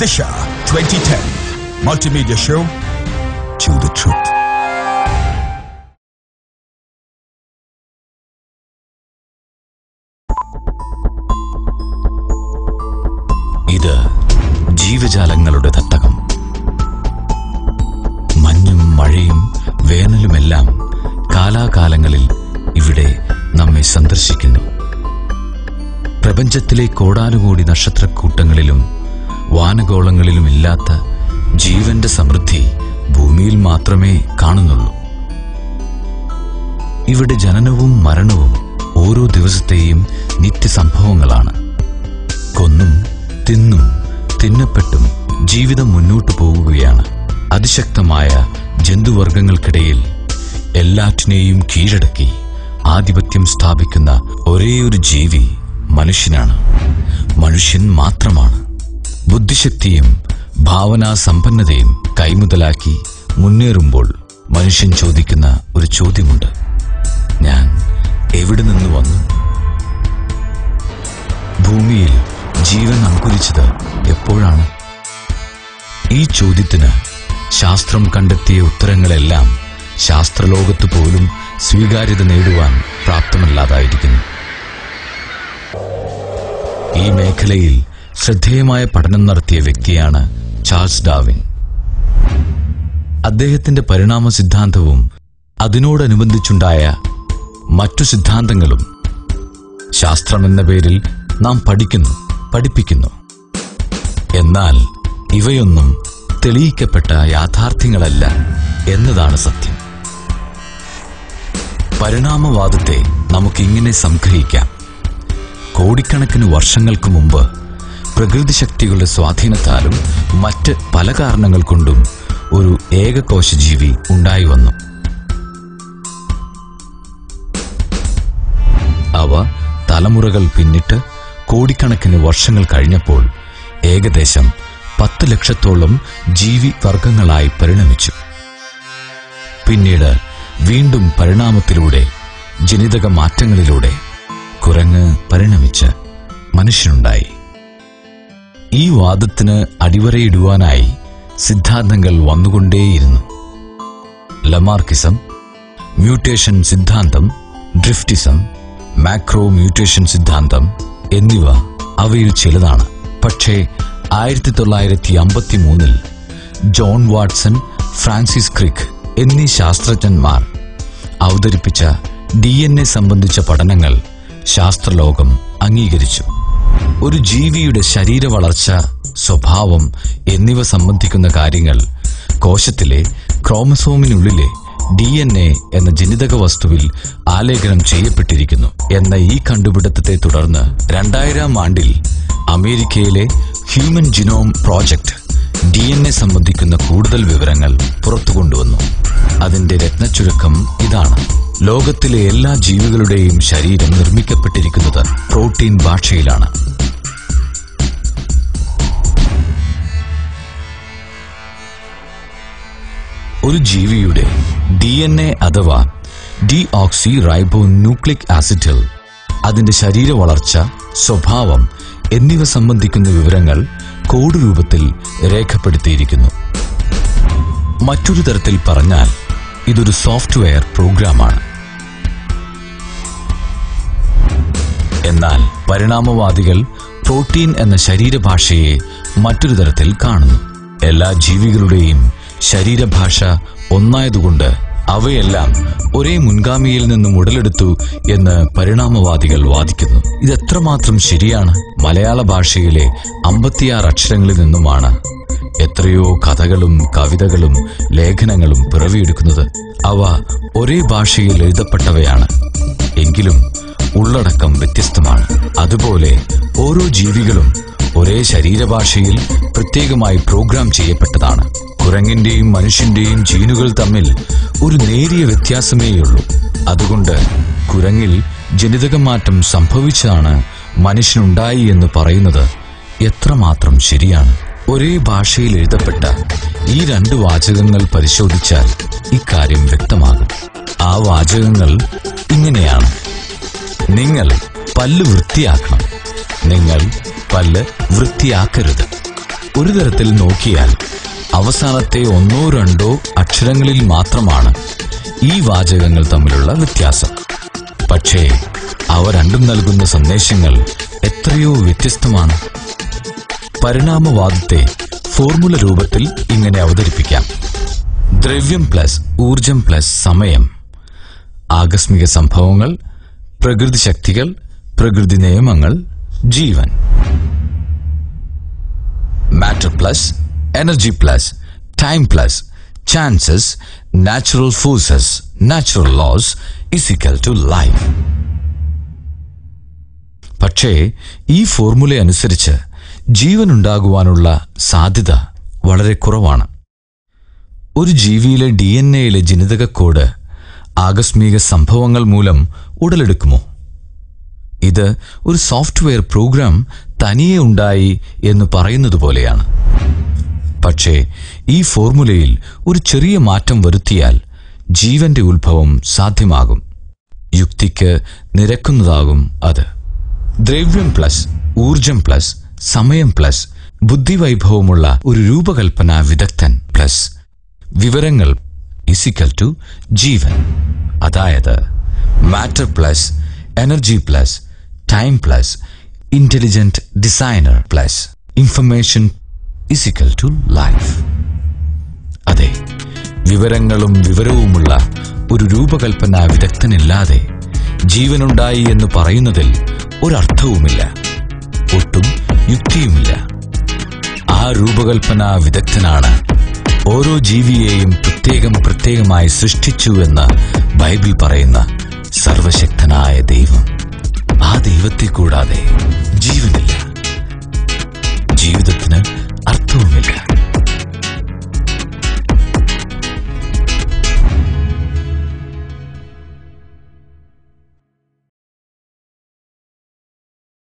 Disha 2010 multimedia show. Chew the truth. ഇത് ജീവജാലങ്ങളുടെ തട്ടകം. മഞ്ഞും മഴയും വേനലുമെല്ലാം കാലാകാലങ്ങളിൽ ഇവിടെ നമ്മെ സന്ദർശിക്കുന്നു. പ്രപഞ്ചത്തിലെ കോടാനുകോടി നക്ഷത്രക്കൂട്ടങ്ങളിലും വാനഗോളങ്ങളിലുമില്ലാത്ത ജീവന്റെ സമൃദ്ധി ഭൂമിയിൽ മാത്രമേ കാണുന്നുള്ളൂ. ഇവിടെ ജനനവും മരണവും ഓരോ ദിവസത്തെയും നിത്യസംഭവങ്ങളാണ്. കൊന്നും തിന്നും തിന്നപ്പെട്ടും ജീവിതം മുന്നോട്ടു പോകുകയാണ്. അതിശക്തമായ ജന്തുവർഗങ്ങൾക്കിടയിൽ എല്ലാറ്റിനെയും കീഴടക്കി ആധിപത്യം സ്ഥാപിക്കുന്ന ഒരേയൊരു ജീവി മനുഷ്യനാണ്. മനുഷ്യൻ മാത്രമാണ്. ബുദ്ധിശക്തിയും ഭാവനാ സമ്പന്നതയും കൈമുതലാക്കി മുന്നേറുമ്പോൾ മനുഷ്യൻ ചോദിക്കുന്ന ഒരു ചോദ്യമുണ്ട്: ഞാൻ എവിടെ നിന്ന് വന്നു? ഭൂമിയിൽ ജീവൻ അങ്കുരിച്ചത് എപ്പോഴാണ്? ഈ ചോദ്യത്തിന് ശാസ്ത്രം കണ്ടെത്തിയ ഉത്തരങ്ങളെല്ലാം ശാസ്ത്രലോകത്ത് പോലും സ്വീകാര്യത നേടുവാൻ പ്രാപ്തമല്ലാതായിരിക്കുന്നു. ഈ മേഖലയിൽ ശ്രദ്ധേയമായ പഠനം നടത്തിയ വ്യക്തിയാണ് ചാൾസ് ഡാർവിൻ. അദ്ദേഹത്തിന്റെ പരിണാമ സിദ്ധാന്തവും അതിനോടനുബന്ധിച്ചുണ്ടായ മറ്റു സിദ്ധാന്തങ്ങളും ശാസ്ത്രമെന്ന പേരിൽ നാം പഠിപ്പിക്കുന്നു. എന്നാൽ ഇവയൊന്നും തെളിയിക്കപ്പെട്ട യാഥാർത്ഥ്യങ്ങളല്ല എന്നതാണ് സത്യം. പരിണാമവാദത്തെ നമുക്കിങ്ങനെ സംഗ്രഹിക്കാം: കോടിക്കണക്കിന് വർഷങ്ങൾക്ക് മുമ്പ് പ്രകൃതിശക്തികളുടെ സ്വാധീനത്താലും മറ്റ് പല കാരണങ്ങൾ കൊണ്ടും ഒരു ഏകകോശജീവി ഉണ്ടായി വന്നു. അവ തലമുറകൾ പിന്നിട്ട് കോടിക്കണക്കിന് വർഷങ്ങൾ കഴിഞ്ഞപ്പോൾ ഏകദേശം 10 ലക്ഷത്തോളം ജീവി വർഗങ്ങളായി പരിണമിച്ചു. പിന്നീട് വീണ്ടും പരിണാമത്തിലൂടെ, ജനിതക മാറ്റങ്ങളിലൂടെ കുരങ്ങ് പരിണമിച്ച് മനുഷ്യനുണ്ടായി. ഈ വാദത്തിന് അടിവരയിടുവാനായി സിദ്ധാന്തങ്ങൾ വന്നുകൊണ്ടേയിരുന്നു. ലമാർക്കിസം, മ്യൂട്ടേഷൻ സിദ്ധാന്തം, ഡ്രിഫ്റ്റിസം, മാക്രോ മ്യൂട്ടേഷൻ സിദ്ധാന്തം എന്നിവ അവയിൽ ചിലതാണ്. പക്ഷേ 1953 ജോൺ വാട്സൺ, ഫ്രാൻസിസ് ക്രിക്ക് എന്നീ ശാസ്ത്രജ്ഞന്മാർ അവതരിപ്പിച്ച DNA സംബന്ധിച്ച പഠനങ്ങൾ ശാസ്ത്രലോകം അംഗീകരിച്ചു. ഒരു ജീവിയുടെ ശരീര വളർച്ച, സ്വഭാവം എന്നിവ സംബന്ധിക്കുന്ന കാര്യങ്ങൾ കോശത്തിലെ ക്രോമസോമിനുള്ളിലെ DNA എന്ന ജനിതക വസ്തുവിൽ ആലേഖനം ചെയ്യപ്പെട്ടിരിക്കുന്നു എന്ന ഈ കണ്ടുപിടുത്തത്തെ തുടർന്ന് 2000 ആണ്ടിൽ അമേരിക്കയിലെ ഹ്യൂമൻ ജിനോം പ്രോജക്ട് DNA സംബന്ധിക്കുന്ന കൂടുതൽ വിവരങ്ങൾ പുറത്തുകൊണ്ടുവന്നു. അതിന്റെ രത്നച്ചുരുക്കം ഇതാണ്: ലോകത്തിലെ എല്ലാ ജീവികളുടെയും ശരീരം നിർമ്മിക്കപ്പെട്ടിരിക്കുന്നത് പ്രോട്ടീൻ ഭാഷയിലാണ്. ഒരു ജീവിയുടെ DNA അഥവാ ഡീഓക്സി റൈബോ ന്യൂക്ലിക് ആസിഡിൽ അതിന്റെ ശരീര വളർച്ച, സ്വഭാവം എന്നിവ സംബന്ധിക്കുന്ന വിവരങ്ങൾ കോഡ് രൂപത്തിൽ രേഖപ്പെടുത്തിയിരിക്കുന്നു. മറ്റൊരു തരത്തിൽ പറഞ്ഞാൽ ഇതൊരു സോഫ്റ്റ്വെയർ പ്രോഗ്രാമാണ്. എന്നാൽ പരിണാമവാദികൾ പ്രോട്ടീൻ എന്ന ശരീരഭാഷയെ മറ്റൊരു തരത്തിൽ കാണുന്നു. എല്ലാ ജീവികളുടെയും ശരീരഭാഷ ഒന്നായതുകൊണ്ട് അവയെല്ലാം ഒരേ മുൻഗാമിയിൽ നിന്നും ഉടലെടുത്തു എന്ന് പരിണാമവാദികൾ വാദിക്കുന്നു. ഇതെത്രമാത്രം ശരിയാണ്? മലയാള ഭാഷയിലെ 56 അക്ഷരങ്ങളിൽ നിന്നുമാണ് എത്രയോ കഥകളും കവിതകളും ലേഖനങ്ങളും പിറവിയെടുക്കുന്നത്. അവ ഒരേ ഭാഷയിൽ എഴുതപ്പെട്ടവയാണ്, എങ്കിലും ഉള്ളടക്കം വ്യത്യസ്തമാണ്. അതുപോലെ ഓരോ ജീവികളും ഒരേ ശരീരഭാഷയിൽ പ്രത്യേകമായി പ്രോഗ്രാം ചെയ്യപ്പെട്ടതാണ്. കുരങ്ങിന്റെയും മനുഷ്യന്റെയും ജീനുകൾ തമ്മിൽ ഒരു നേരിയ വ്യത്യാസമേയുള്ളൂ. അതുകൊണ്ട് കുരങ്ങിൽ ജനിതക മാറ്റം സംഭവിച്ചാണ് മനുഷ്യനുണ്ടായി എന്ന് പറയുന്നത് എത്രമാത്രം ശരിയാണ്? ഒരേ ഭാഷയിൽ എഴുതപ്പെട്ട ഈ 2 വാചകങ്ങൾ പരിശോധിച്ചാൽ ഇക്കാര്യം വ്യക്തമാകും. ആ വാചകങ്ങൾ ഇങ്ങനെയാണ്: നിങ്ങൾ പല്ല് വൃത്തിയാക്കണം, നിങ്ങൾ പല്ല് വൃത്തിയാക്കരുത്. ഒരു തരത്തിൽ നോക്കിയാൽ അവസാനത്തെ 1-2 അക്ഷരങ്ങളിൽ മാത്രമാണ് ഈ വാചകങ്ങൾ തമ്മിലുള്ള വ്യത്യാസം. പക്ഷേ അവ രണ്ടും നൽകുന്ന സന്ദേശങ്ങൾ എത്രയോ വ്യത്യസ്തമാണ്. പരിണാമവാദത്തെ ഫോർമുല രൂപത്തിൽ ഇങ്ങനെ അവതരിപ്പിക്കാം: ദ്രവ്യം പ്ലസ് ഊർജം പ്ലസ് സമയം, ആകസ്മിക സംഭവങ്ങൾ, പ്രകൃതി ശക്തികൾ, പ്രകൃതി നിയമങ്ങൾ, ജീവൻ. Matter plus energy plus time plus chances, natural forces, natural laws equal to life. പക്ഷേ ഈ ഫോർമുല അനുസരിച്ച് ജീവനുണ്ടാകുവാനുള്ള സാധ്യത വളരെ കുറവാണ്. ഒരു ജീവിയിലെ DNA-യിലെ ജനിതക കോഡ് ആകസ്മിക സംഭവങ്ങൾ മൂലം ഉടലെടുക്കുമോ? ഇത് ഒരു സോഫ്റ്റ്വെയർ പ്രോഗ്രാം തനിയെ ഉണ്ടായി എന്ന് പറയുന്നത് പോലെയാണ്. പക്ഷേ ഈ ഫോർമുലയിൽ ഒരു ചെറിയ മാറ്റം വരുത്തിയാൽ ജീവന്റെ ഉത്ഭവം സാധ്യമാകും. യുക്തിക്ക് നിരക്കുന്നതാകും അത്. ദ്രവ്യം പ്ലസ് ഊർജം പ്ലസ് സമയം പ്ലസ് ബുദ്ധിവൈഭവമുള്ള ഒരു രൂപകൽപ്പന വിദഗ്ധൻ പ്ലസ് വിവരങ്ങൾ ഈക്വൽ ടു ജീവൻ. അതായത് matter plus energy plus time plus intelligent designer plus information equal to life. അതെ, വിവരങ്ങളും വിവരവുമുള്ള ഒരു രൂപകൽപ്പന വിദഗ്ധനില്ലാതെ ജീവനുണ്ടായി എന്ന് പറയുന്നതിൽ ഒരർത്ഥവുമില്ല, ഒട്ടും യുക്തിയുമില്ല. ആ രൂപകൽപ്പന വിദഗ്ധനാണ് ഓരോ ജീവിയെയും പ്രത്യേകമായി സൃഷ്ടിച്ചു എന്ന് ബൈബിൾ പറയുന്ന സർവശക്തനായ ദൈവം. ആ ദൈവത്തെ കൂടാതെ ജീവനില്ല.